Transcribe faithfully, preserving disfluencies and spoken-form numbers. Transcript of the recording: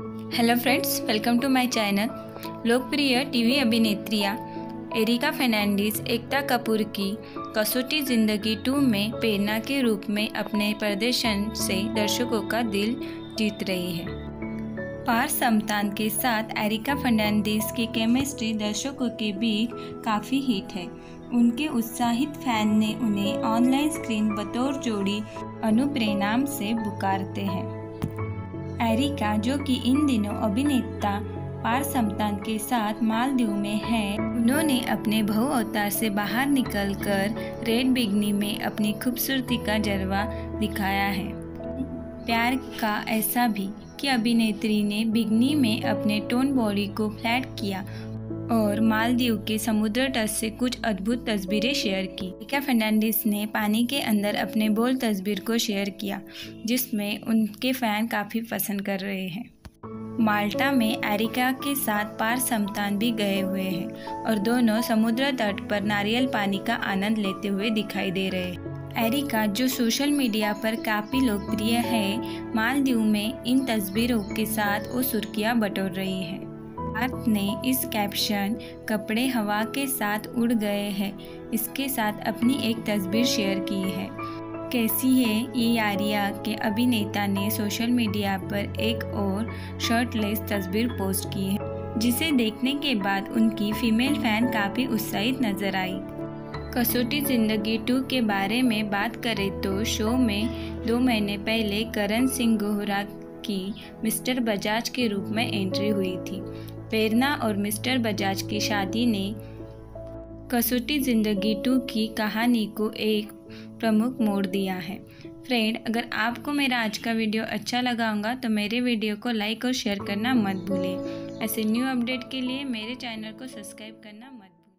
Hello friends, welcome to my channel. लोकप्रिय TV अभिनेत्रियां एरिका फर्नांडीज एकता कपूर की कसौटी जिंदगी टू में प्रेरणा के रूप में अपने प्रदर्शन से दर्शकों का दिल जीत रही है। पारस समतान के साथ एरिका फर्नांडीज की केमिस्ट्री दर्शकों के बीच काफ़ी हिट है। उनके उत्साहित फैन ने उन्हें ऑनलाइन स्क्रीन बतौर जोड़ी अनुप्रेरणा से पुकारते हैं। एरिका, जो कि इन दिनों अभिनेता पारस समतान के साथ मालदीव में है, उन्होंने अपने बहु अवतार से बाहर निकलकर रेड बिगनी में अपनी खूबसूरती का जलवा दिखाया है। प्यार का ऐसा भी कि अभिनेत्री ने बिगनी में अपने टोन बॉडी को फ्लैट किया और मालदीव के समुद्र तट से कुछ अद्भुत तस्वीरें शेयर की। एरिका फर्नांडीज ने पानी के अंदर अपने बोल्ड तस्वीर को शेयर किया, जिसमें उनके फैन काफ़ी पसंद कर रहे हैं। माल्टा में एरिका के साथ पारस समतान भी गए हुए हैं और दोनों समुद्र तट पर नारियल पानी का आनंद लेते हुए दिखाई दे रहे हैं। एरिका, जो सोशल मीडिया पर काफ़ी लोकप्रिय है, मालदीव में इन तस्वीरों के साथ वो सुर्खियां बटोर रही है। भारत ने इस कैप्शन "कपड़े हवा के साथ उड़ गए हैं" इसके साथ अपनी एक तस्वीर शेयर की है। कैसी है ये यारिया के अभिनेता ने सोशल मीडिया पर एक और शर्टलेस तस्वीर पोस्ट की है, जिसे देखने के बाद उनकी फीमेल फैन काफ़ी उत्साहित नजर आई। कसौटी जिंदगी टू के बारे में बात करें तो शो में दो महीने पहले करण सिंह गोहरा की मिस्टर बजाज के रूप में एंट्री हुई थी। प्रेरणा और मिस्टर बजाज की शादी ने कसौटी जिंदगी टू की कहानी को एक प्रमुख मोड़ दिया है। फ्रेंड, अगर आपको मेरा आज का वीडियो अच्छा लगा होगा तो मेरे वीडियो को लाइक और शेयर करना मत भूलें। ऐसे न्यू अपडेट के लिए मेरे चैनल को सब्सक्राइब करना मत भूलें।